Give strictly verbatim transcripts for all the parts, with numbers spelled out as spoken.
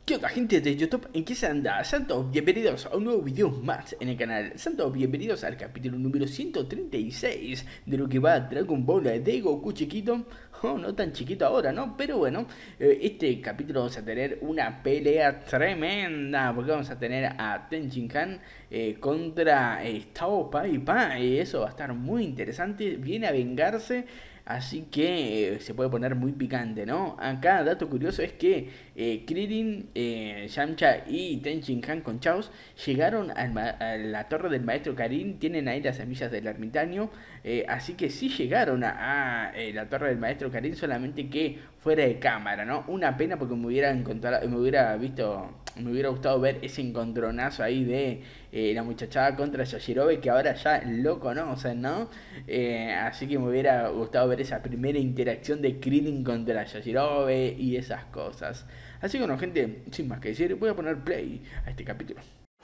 ¿Qué onda, gente de YouTube? ¿En qué se anda? Santos, bienvenidos a un nuevo video más en el canal. Santos, bienvenidos al capítulo número ciento treinta y seis de lo que va Dragon Ball de Goku chiquito. Oh, no tan chiquito ahora, ¿no? Pero bueno, eh, este capítulo vamos a tener una pelea tremenda, porque vamos a tener a Tenchin Han eh, contra eh, Tao Pai Pai. Eso va a estar muy interesante. Viene a vengarse. Así que eh, se puede poner muy picante, ¿no? Acá, dato curioso es que eh, Krillin, eh, Yamcha y Tenchin Han con Chaos llegaron al a la torre del maestro Karin. Tienen ahí las semillas del ermitaño. Eh, así que sí llegaron a, a eh, la torre del maestro Karin, solamente que fuera de cámara, ¿no? Una pena porque me hubiera encontrado, me hubiera visto, me hubiera gustado ver ese encontronazo ahí de eh, la muchachada contra Yajirobe, que ahora ya lo conocen, ¿no? Eh, así que me hubiera gustado ver esa primera interacción de Krillin contra Yajirobe y esas cosas. Así que bueno, gente, sin más que decir, voy a poner play a este capítulo.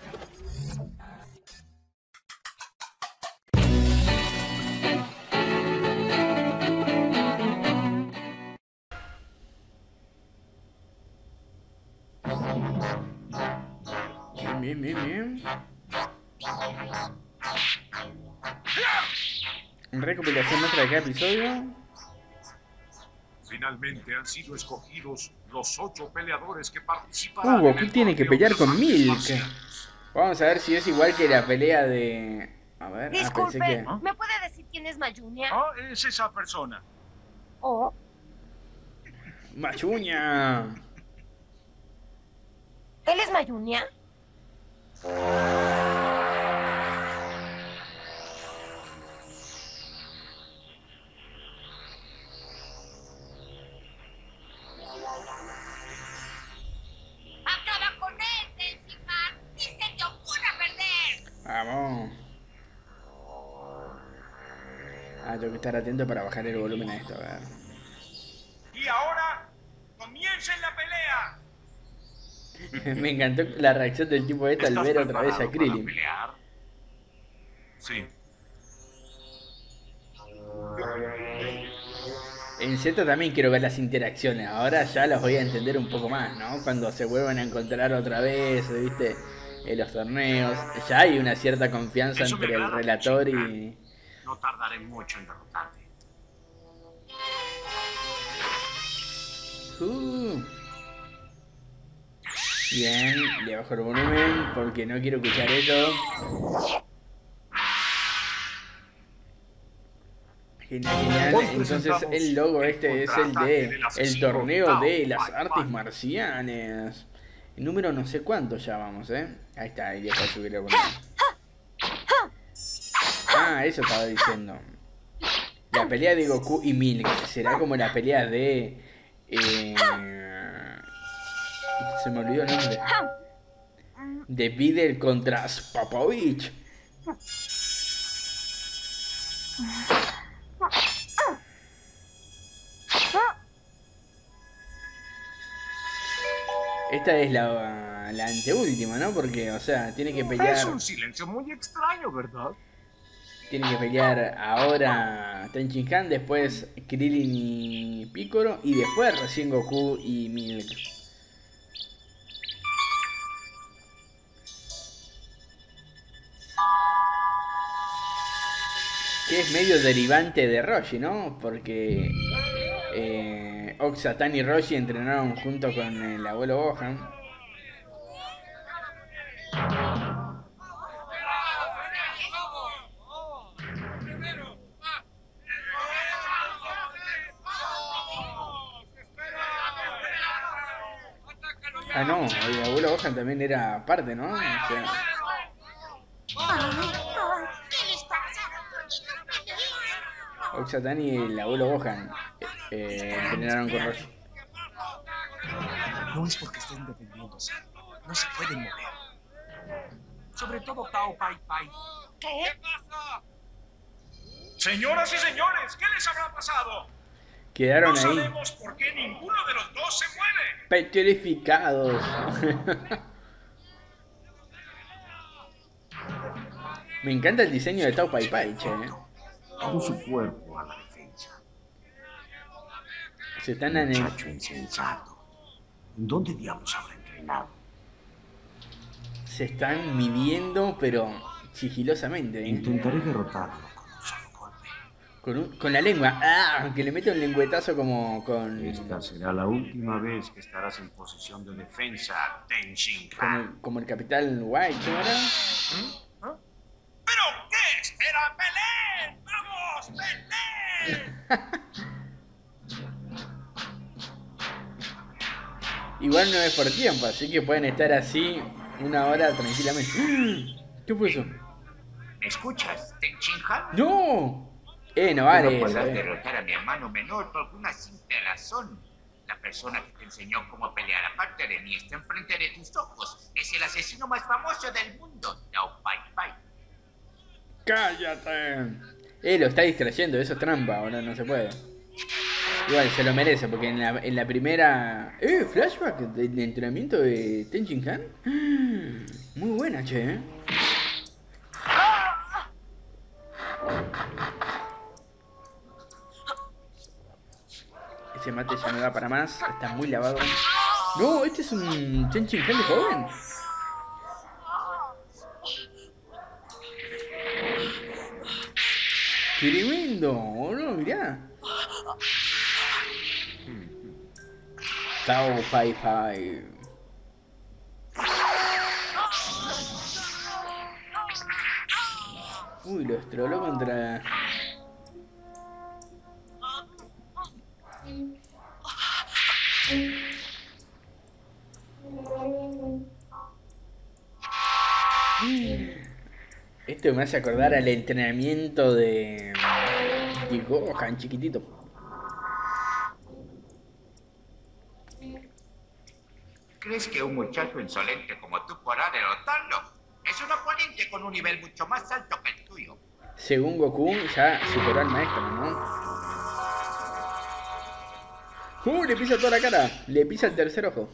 Bien, bien, bien. Recopilación nuestra de cada episodio. Finalmente han sido escogidos los ocho peleadores que participarán. Uh, Goku tiene que pelear con Milk. Vamos a ver si es igual que la pelea de... A ver, Disculpe, ah, pensé que... ¿me puede decir quién es Mayunia? Ah, es esa persona. Oh, ¡Machuña! ¿él es Mayunia? ¡Acaba con él, Tenshinhan! ¡Ni se te ocurra perder! Vamos. Ah, tengo que estar atento para bajar el volumen a esto, a ver. Y ahora, comiencen la pelea. Me encantó la reacción del tipo este al ver otra vez a Krillin. Pelear? Sí. En Z también quiero ver las interacciones. Ahora ya las voy a entender un poco más, ¿no? Cuando se vuelvan a encontrar otra vez, ¿viste? En los torneos. Ya hay una cierta confianza Eso me entre el agrada, relator chica. y... No tardaré mucho en derrotarte. Uh. Bien, le bajo el volumen porque no quiero escuchar esto. Genial, genial. Entonces el logo este es el de el torneo de las artes marcianas. El número no sé cuánto ya vamos, ¿eh? Ahí está, ahí deja de subir el volumen. Ah, eso estaba diciendo. La pelea de Goku y Milk será como la pelea de... Eh, se me olvidó el nombre. De Videl contra Spapovich. Esta es la, la anteúltima, ¿no? Porque, o sea, tiene que pelear... Es un silencio muy extraño, ¿verdad? Tiene que pelear ahora Tenchin Han, después Krillin y Piccolo, y después recién Goku y Milk. Que es medio derivante de Roshi, ¿no? Porque eh, Oxatan y Roshi entrenaron junto con el abuelo Gohan. Ah, no, el abuelo Gohan también era parte, ¿no? O sea, ¿Qué les pasa? Oxatan y el abuelo Gohan eh, entrenaron con Roshi. No es porque estén defendiéndose. No se pueden mover. Sobre todo Tao Pai Pai. ¿Qué? Señoras y señores, ¿qué les habrá pasado? Quedaron No ahí sabemos por qué ninguno de los dos se mueve. petrificados. Me encanta el diseño de Tao Pai Pai, che. Todo su cuerpo a la defensa. Se están en el... Muchacho insensato. ¿En dónde diablos habrá entrenado? entrenado. Se están midiendo, pero sigilosamente, ¿eh? Intentaré derrotarlo con un solo golpe. Con, un- con la lengua. ¡Ah! Que le mete un lengüetazo como con... Esta será la última vez que estarás en posición de defensa, Ten Shin Con Han. el- como el Capitán White, ¿cómo era? ¿Pero qué espera? ¡Peleen! ¡Vamos, peleen! Igual no es por tiempo, así que pueden estar así una hora tranquilamente. ¿Qué fue eso? ¿Me escuchas, Ten Shin Han? ¡No! Eh, no Tú vale no eso, podrás eh. derrotar a mi hermano menor por una simple razón. La persona que te enseñó cómo pelear aparte de mí está enfrente de tus ojos. Es el asesino más famoso del mundo, Tao Pai Pai. ¡Cállate! Eh, lo está distrayendo, eso es trampa, ahora no se puede. Igual, se lo merece, porque en la, en la primera... Eh, flashback de, de entrenamiento de Ten Shin Han. Muy buena, che, eh. Ese mate ya no da para más, está muy lavado. No, este es un Ten Shin Han de joven. Tremendo, no, mirá. Tao Pai Pai. Uy, lo estroló contra... Esto me hace acordar al entrenamiento de... de Gohan chiquitito. ¿Crees que un muchacho insolente como tú podrá derrotarlo? Es un oponente con un nivel mucho más alto que el tuyo. Según Goku, ya superó al maestro, ¿no? ¡Uh! Le pisa toda la cara. Le pisa el tercer ojo.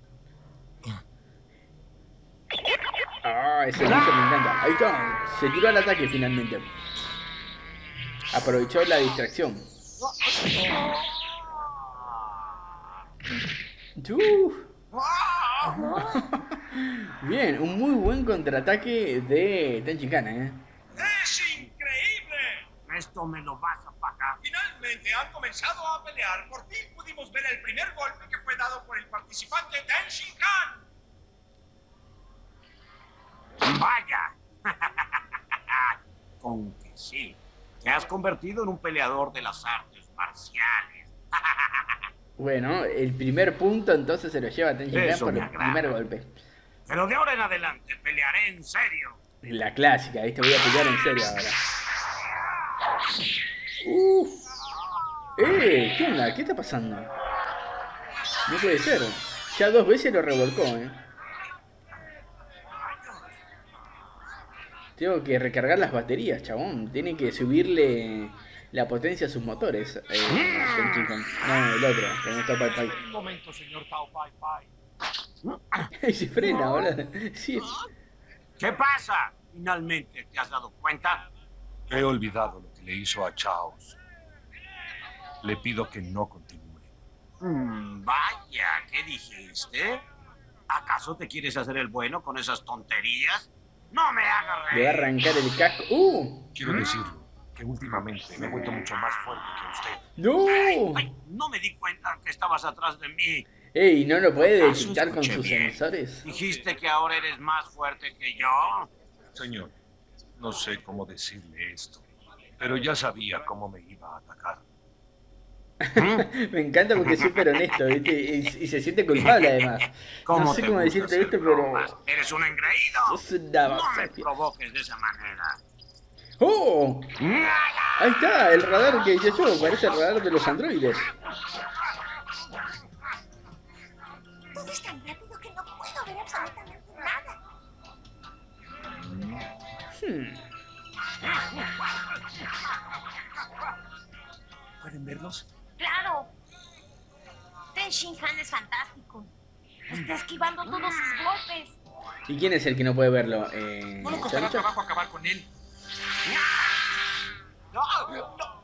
Ah, ese bicho me encanta. Ahí está. Se tiró al ataque finalmente. Aprovechó la distracción. ¡Uh! Bien, un muy buen contraataque de Ten Shin Han, ¿eh? ¡Es increíble! Esto me lo vas a pagar. Finalmente han comenzado a pelear. Por fin pudimos ver el primer golpe que fue dado por el participante Ten Shin Han. ¡Vaya! Con que sí. Te has convertido en un peleador de las artes marciales. Bueno, el primer punto entonces se lo lleva Ten Shin Han Eso por me el agrada. primer golpe. Pero de ahora en adelante pelearé en serio. La clásica, ¿viste? Voy a pelear en serio ahora. Uf. ¡Eh! ¿Qué onda? ¿Qué está pasando? No puede ser. Ya dos veces lo revolcó, ¿eh? Tengo que recargar las baterías, chabón. Tiene que subirle la potencia a sus motores. Eh, Ten Shin Han. No, el otro, que no está Pai Pai. Un momento, señor Tao Pai Pai. Y se frena, boludo. Sí. ¿Qué pasa? ¿Finalmente te has dado cuenta? He olvidado lo que le hizo a Chaos. Le pido que no continúe. Mm, vaya, ¿qué dijiste? ¿Acaso te quieres hacer el bueno con esas tonterías? No me hagas Le va a reír. arrancar el casco. ¡Uh! Quiero decirlo, que últimamente me he vuelto mucho más fuerte que usted. ¡No! Ay, no me di cuenta que estabas atrás de mí. ¡Ey! ¿No lo puede ¿Acaso detectar con escuché sus bien? sensores? Dijiste que ahora eres más fuerte que yo. Señor, no sé cómo decirle esto, pero ya sabía cómo me iba a atacar. Me encanta porque es súper honesto, ¿viste? Y, y se siente culpable además. No sé te cómo gusta decirte hacer esto, pero... bromas? Eres un engreído. Sos una No me basofia. provoques de esa manera. ¡Oh! Ahí está, el radar que decía yo, parece el radar de los androides. Todo es tan rápido que no puedo ver absolutamente nada. Hmm. ¿Pueden verlos? ¡Claro! Ten Shin Han es fantástico. Está esquivando todos sus golpes. ¿Y quién es el que no puede verlo? Eh, No le costará ¿Sancho? trabajo acabar con él. No, no.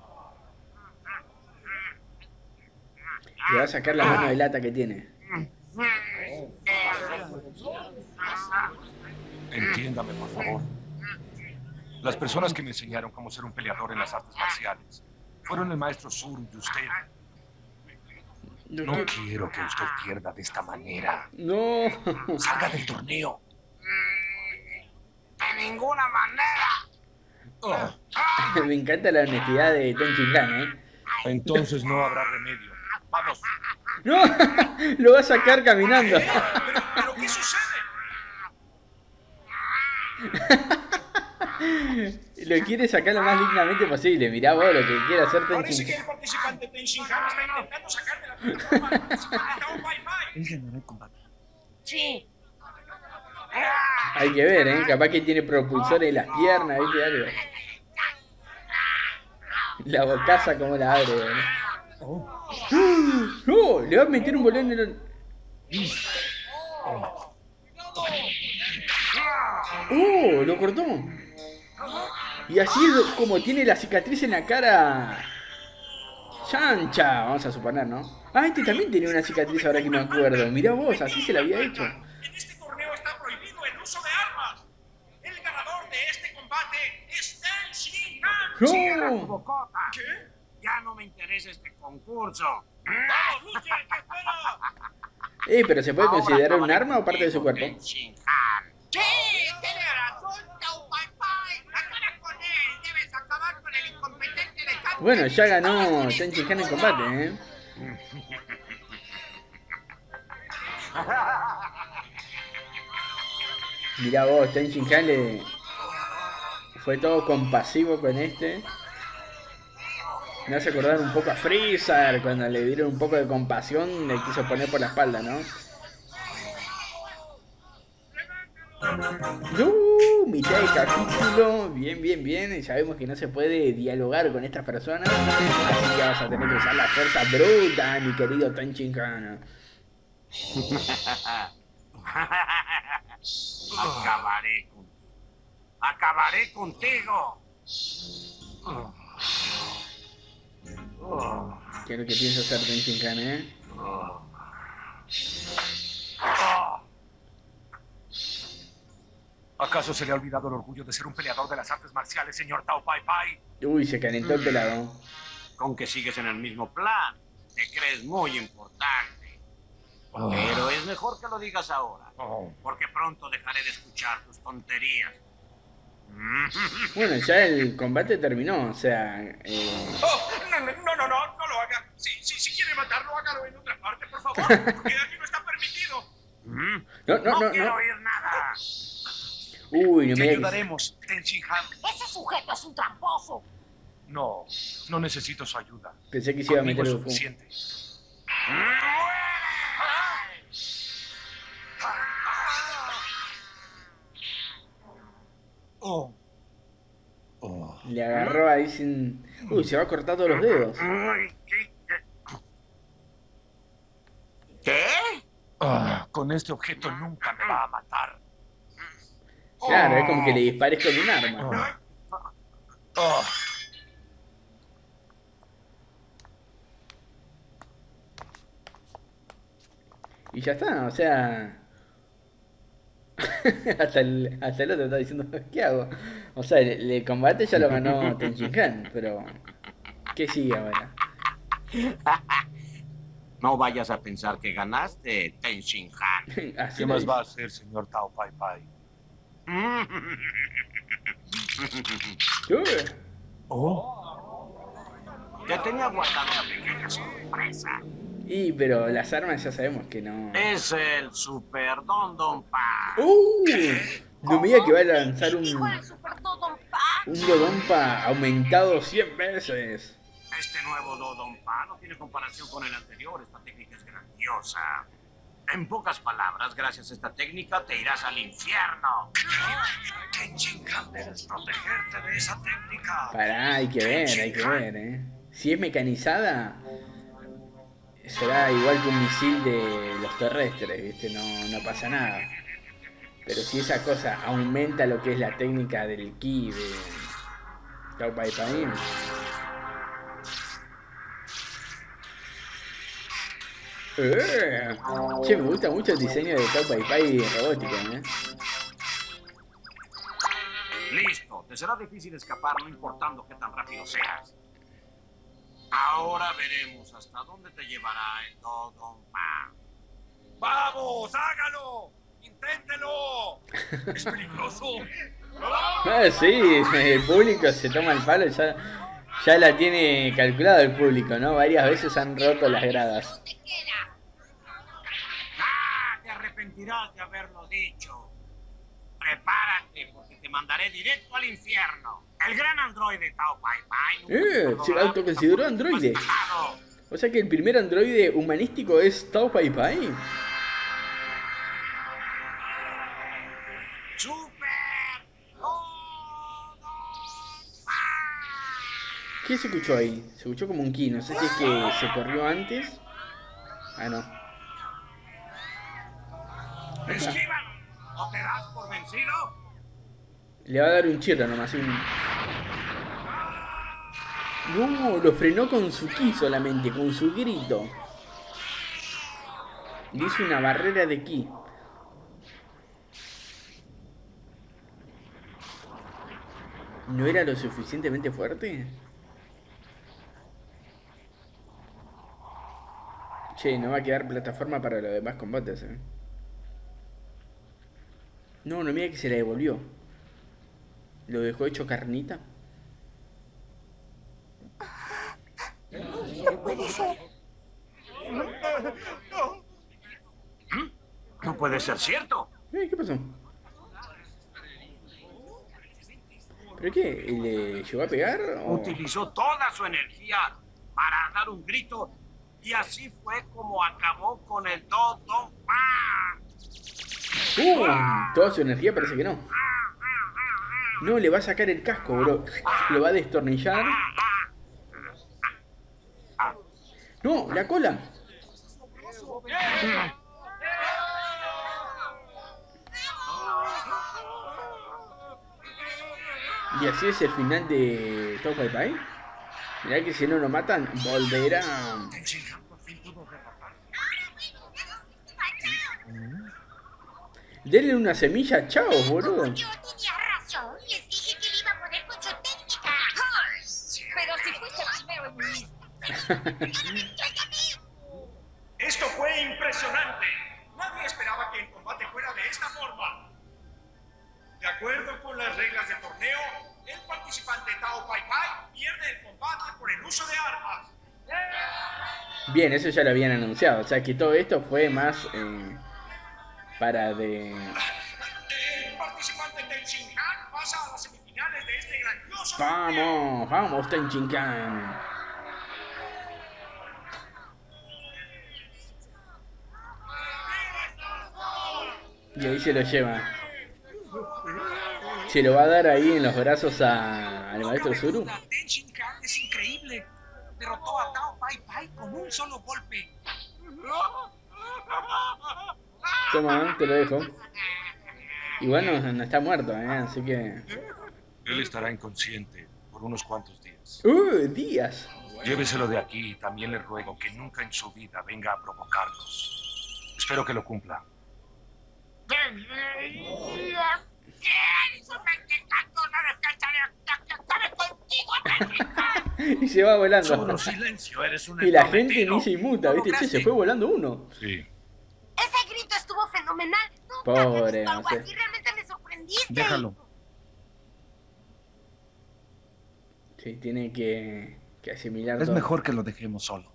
Le va a sacar la mano de lata que tiene. Entiéndame, por favor. Las personas que me enseñaron cómo ser un peleador en las artes marciales fueron el maestro Zuru y usted. No quiero que usted pierda de esta manera. No. Salga del torneo. De ninguna manera. Oh, Me encanta la honestidad de Ten Shin Han, ¿eh? entonces no habrá remedio. Vamos. ¡No! Lo va a sacar caminando. ¿Pero, pero qué sucede? Lo quiere sacar lo más dignamente posible. Mirá vos lo que quiere hacer Ten Parece Shin que el participante Ten Shin Han está intentando sacar de la plataforma al participante Tao Pai Pai. Él ganará el combate. Sí. Hay que ver, ¿eh? Capaz que tiene propulsores en las piernas, ¿viste? Algo. La bocaza como la abre, ¿no? Oh, ¡No! Le va a meter un bolón en el... ¡Oh! Lo cortó. Y así es como tiene la cicatriz en la cara. Chancha, vamos a suponer, ¿no? Ah, este también tenía una cicatriz ahora que me acuerdo. Mirá vos, así se la había hecho. En este torneo está prohibido el uso de armas. El ganador de este combate es Ten Shin Han. Cierra tu ¡No! bocota. ¿Qué? Ya no me interesa este concurso. ¡Vamos, Luche! ¿Qué espera? Eh, pero ¿se puede Ahora considerar un acabaré arma o parte de su contigo, cuerpo? Ten Shin Han. Sí, tiene razón, Tao Pai Pai. Acaba con él. Debes acabar con el incompetente de Cat. Bueno, ya ganó Ten Shin Han en combate, ¿eh? Mirá vos, Ten Shin Han le... fue todo compasivo con este. Me hace acordar un poco a Freezer, cuando le dieron un poco de compasión, le quiso poner por la espalda, ¿no? ¡No! Mitad de capítulo, bien, bien, bien. Sabemos que no se puede dialogar con estas personas, así que vas a tener que usar la fuerza bruta, mi querido Ten Shin Han. Acabaré contigo. Acabaré contigo. ¿Qué es lo que piensa hacer Ten Shin Han, eh? ¿Acaso se le ha olvidado el orgullo de ser un peleador de las artes marciales, señor Tao Pai Pai? Uy, se calentó el pelado. Con que sigues en el mismo plan. Te crees muy importante. Oh. Pero es mejor que lo digas ahora. Oh. Porque pronto dejaré de escuchar tus tonterías. Bueno, ya el combate terminó, o sea... Eh... Oh, no, no, no, no, no, no lo haga. Si, si, si quiere matarlo, hágalo en otra parte, por favor. Porque aquí no está permitido. ¿Mm? No, no, No no, quiero no. oír nada. Uy, no Te me digas que... ayudaremos, Ten Shin Han. Ese sujeto es un tramposo. No, no necesito su ayuda. Pensé que se iba a Conmigo meter es el fuego. suficiente. Oh. Oh. Le agarró ahí sin... Uy, se va a cortar todos los dedos. ¿Qué? Ah, con este objeto nunca me va a matar. Claro, es como que le dispares con un arma. Ah. Ah. Y ya está, o sea... hasta, el, hasta el otro está diciendo, ¿qué hago? O sea, el, el combate ya lo ganó Ten Shin Han, pero... ¿qué sigue ahora? No vayas a pensar que ganaste, Ten Shin Han. Así ¿Qué lo más dice. va a hacer, señor Tao Pai Pai? Uy, Oh. Te tenía guardada una pequeña sorpresa. y, pero las armas ya sabemos que no... Es el Super Don Don Pa. ¡Uh! No me diga que va a lanzar un... Hijo del Super Dodon Pa. Un Dodonpa aumentado cien veces. Este nuevo Do Don Pa no tiene comparación con el anterior. Esta técnica es grandiosa. En pocas palabras, gracias a esta técnica te irás al infierno. Ten Shin Han, debes protegerte de esa técnica. Pará, hay que ver, hay que ver, eh. Si es mecanizada, será igual que un misil de los terrestres, ¿viste? No, no pasa nada. Pero si esa cosa aumenta lo que es la técnica del ki de Tao Pai Pai, Eh. Che, me gusta mucho el diseño de Tao Pai Pai robótico, ¿eh? Listo, te será difícil escapar no importando qué tan rápido seas. Ahora veremos hasta dónde te llevará el Dodonpa. ¡Vamos, hágalo! ¡Inténtelo! ¡Es peligroso! Ah, sí, el público se toma el palo, ya, ya la tiene calculado el público, ¿no? Varias veces han roto las gradas. ¡Ah! Te arrepentirás de haberlo dicho. Prepárate, porque te mandaré directo al infierno. El gran androide Tao Pai Pai. Eh, se autoconsideró androide. O sea que el primer androide humanístico es Tao Pai Pai. ¡Super! ¿Qué se escuchó ahí? Se escuchó como un ki, no sé si es que se corrió antes. Ah, no. ¡Esquívalo! ¿No te das por vencido? Le va a dar un chirra nomás. Un... No, lo frenó con su ki solamente, con su grito. Le hizo una barrera de ki. ¿No era lo suficientemente fuerte? Che, no va a quedar plataforma para los demás combates, eh. No, no, mira que se la devolvió. Lo dejó hecho carnita. No puede ser. No puede ser cierto. Eh, ¿qué pasó? ¿Pero qué? ¿Le llegó a pegar? O... Utilizó toda su energía para dar un grito y así fue como acabó con el Dodonpa. ¡Uh! Toda su energía parece que no. No, le va a sacar el casco, bro. Lo va a destornillar. No, la cola. Y así es el final de Tao Pai Pai. Mirá que si no lo matan, volverá. Denle una semilla, chao, boludo. Yo tenía razón. Les dije que le iba a poder con su técnica. Pero si fuiste primero en mí. Esto fue impresionante. Nadie esperaba que el combate fuera de esta forma. De acuerdo con las reglas del torneo, el participante Tao Pai Pai pierde el combate por el uso de armas. Bien, eso ya lo habían anunciado. O sea que todo esto fue más eh, para de... El participante Ten Shin Han pasa a las semifinales de este grandioso Vamos, vamos, Ten Shin Han. Y ahí se lo lleva. Se lo va a dar ahí en los brazos a, al maestro Zuru. Ten Shin Han es increíble. Derrotó a Tao Pai Pai con un solo golpe. Toma, te lo dejo. Igual no, no está muerto, ¿eh? Así que... Él estará inconsciente por unos cuantos días. ¡Uh! Días. Lléveselo de aquí y también le ruego que nunca en su vida venga a provocarnos. Espero que lo cumpla. Y se va volando. Solo silencio, eres un Y la gente entrometido. ni se inmuta, ¿viste? Che, se fue volando uno. Sí. Ese grito estuvo fenomenal. Nunca Pobre, había visto algo no sé. así. Realmente me sorprendiste. Déjalo. Sí, tiene que, que asimilar Es todo. mejor que lo dejemos solo.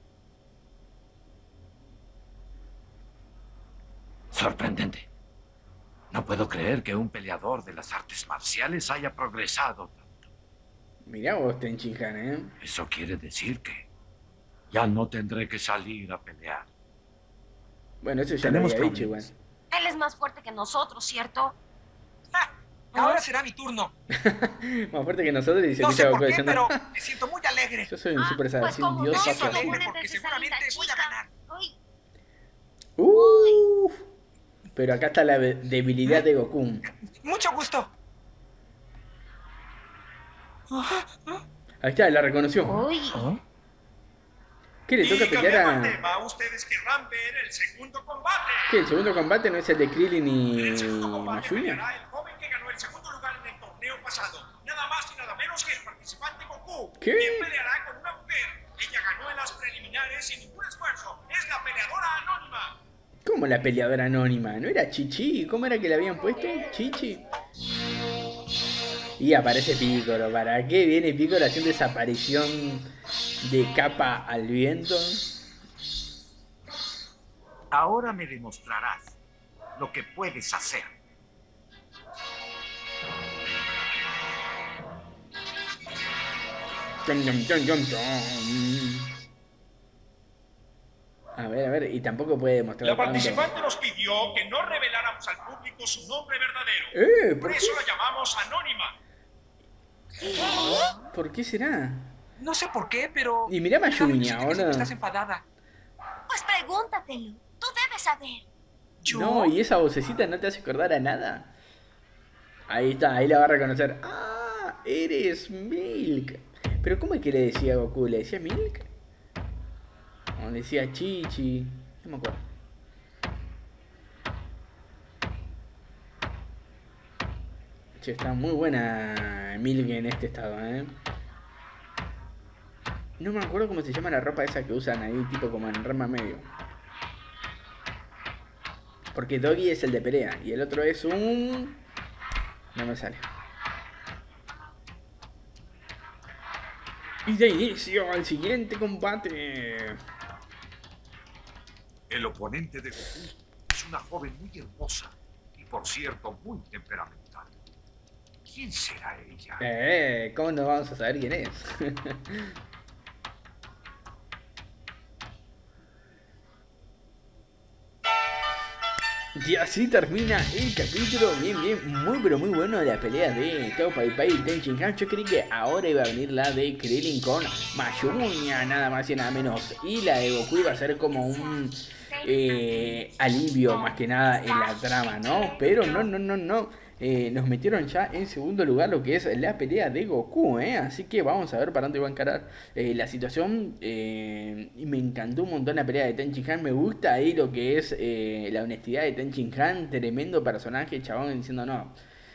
Sorprendente. No puedo creer que un peleador de las artes marciales haya progresado tanto. Mirá vos, Ten Shin Han, ¿eh? Eso quiere decir que ya no tendré que salir a pelear. Bueno, eso ya Tenemos lo había dicho igual. problemas. Él es más fuerte que nosotros, ¿cierto? Ahora será mi turno. Más fuerte que nosotros y se No escucha sé Goku por qué, diciendo... pero me siento muy alegre. Yo soy un Ah, super pues saiyajin, como dios no se Paso saiyajin. alegre supone porque desde seguramente salida, voy a chica. ganar. Uy, Uh, pero acá está la de- debilidad de Goku. Mucho gusto. Ahí está, la reconoció. uy. ¿Oh? ¿Qué le toca Y pelear cambiando a...? el tema, ustedes querrán ver el segundo combate. ¿Qué? ¿El segundo combate no es el de Krillin En el y segundo combate Mayunia? peleará el joven que ganó el segundo lugar en el torneo pasado. Nada más y nada menos que el participante Goku. ¿Qué? Quien peleará con una mujer. Ella ganó en las preliminares sin ningún esfuerzo. Es la peleadora anónima. ¿Cómo la peleadora anónima? ¿No era Chichi? ¿Cómo era que le habían puesto? Chichi. Y aparece Piccolo. ¿Para qué viene Piccolo haciendo esa aparición de capa al viento? Ahora me demostrarás lo que puedes hacer. Chom, chom, chom, chom, chom. A ver, a ver, y tampoco puede demostrar La tanto. participante nos pidió que no reveláramos al público su nombre verdadero. Eh, Por ¿por qué? eso la llamamos anónima. ¿Por qué será? No sé por qué, pero... Y mira Mayunia, Siento que ¿o no? siempre estás enfadada. Pues pregúntatelo. Tú debes saber. ¿Yo? No, y esa vocecita no te hace acordar a nada. Ahí está, ahí la va a reconocer. ¡Ah! Eres Milk. Pero ¿cómo es que le decía a Goku? ¿Le decía Milk? O le decía Chichi. No me acuerdo. Che, está muy buena Milk en este estado, ¿eh? No me acuerdo cómo se llama la ropa esa que usan ahí, tipo como en Ranma medio. Porque Doggy es el de pelea y el otro es un... No me sale. Y de inicio al siguiente combate. El oponente de Goku es una joven muy hermosa y, por cierto, muy temperamental. ¿Quién será ella? Eh, ¿cómo no vamos a saber quién es? Y así termina el capítulo, bien, bien, muy pero muy bueno de la pelea de Tao Pai Pai y Ten Shin Han. Yo creí que ahora iba a venir la de Krillin con Mayunia, nada más y nada menos. Y la de Goku iba a ser como un eh, alivio más que nada en la trama, ¿no? Pero no, no, no, no. Eh, nos metieron ya en segundo lugar lo que es la pelea de Goku, ¿eh? Así que vamos a ver para dónde va a encarar eh, la situación. Eh, y me encantó un montón la pelea de Ten Shin Han. Me gusta ahí lo que es eh, la honestidad de Ten Shin Han. Tremendo personaje, chabón, diciendo no.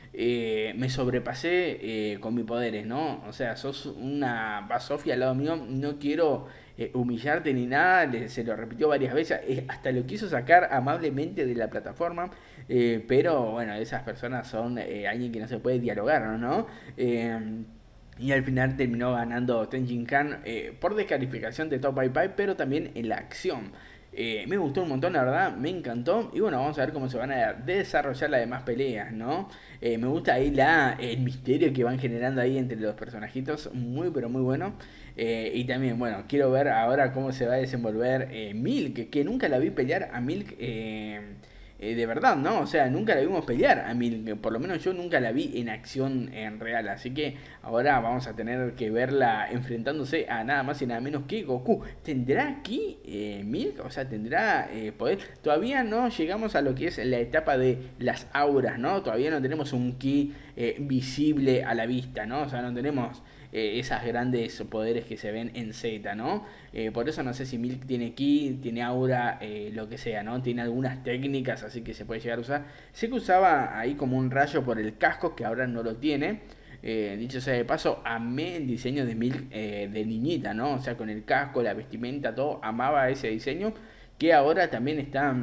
Eh, me sobrepasé eh, con mis poderes, ¿no? O sea, sos una basofia al lado mío. No quiero eh, humillarte ni nada. Le, se lo repitió varias veces. Eh, hasta lo quiso sacar amablemente de la plataforma. Eh, pero bueno, esas personas son eh, alguien que no se puede dialogar, ¿no? Eh, y al final terminó ganando Ten Shin Han eh, por descalificación de Tao Pai Pai, pero también en la acción. Eh, me gustó un montón, la verdad, me encantó. Y bueno, vamos a ver cómo se van a desarrollar las demás peleas, ¿no? Eh, me gusta ahí la, el misterio que van generando ahí entre los personajitos, muy pero muy bueno. Eh, y también, bueno, quiero ver ahora cómo se va a desenvolver eh, Milk, que nunca la vi pelear a Milk. Eh, Eh, de verdad, ¿no? O sea, nunca la vimos pelear a Milk, por lo menos yo nunca la vi en acción en real, así que ahora vamos a tener que verla enfrentándose a nada más y nada menos que Goku. ¿Tendrá aquí eh, Milk? O sea, ¿tendrá eh, poder? Todavía no llegamos a lo que es la etapa de las auras, ¿no? Todavía no tenemos un ki eh, visible a la vista, ¿no? O sea, no tenemos... Eh, esas grandes poderes que se ven en Z, ¿no? Eh, por eso no sé si Milk tiene ki, tiene aura, eh, lo que sea, ¿no? Tiene algunas técnicas, así que se puede llegar a usar. Sé que usaba ahí como un rayo por el casco, que ahora no lo tiene. Eh, dicho sea de paso, amé el diseño de Milk eh, de niñita, ¿no? O sea, con el casco, la vestimenta, todo, amaba ese diseño, que ahora también está...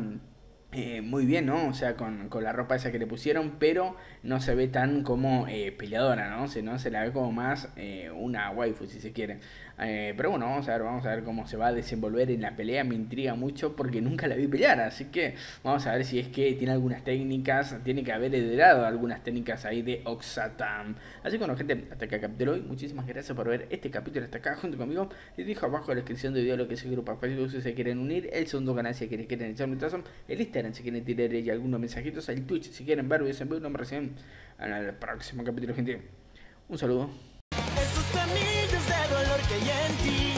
Eh, muy bien, ¿no? O sea, con, con la ropa esa que le pusieron, pero no se ve tan como eh, peleadora, ¿no? Se, ¿no? se la ve como más eh, una waifu, si se quiere. Eh, pero bueno, vamos a ver, vamos a ver cómo se va a desenvolver en la pelea. Me intriga mucho porque nunca la vi pelear, así que vamos a ver si es que tiene algunas técnicas, tiene que haber heredado algunas técnicas ahí de Oxatam. Así que bueno, gente, hasta acá el capítulo hoy. Muchísimas gracias por ver este capítulo hasta acá junto conmigo. Les dejo abajo en la descripción del video lo que es el grupo de Facebook si se quieren unir, el segundo canal si quieren, quieren echar un vistazo, el Instagram si quieren tirar ahí algunos mensajitos, el Twitch si quieren ver videos en vivo. No me reciben en el próximo capítulo, gente. Un saludo. Esos anillos de dolor que hay en ti.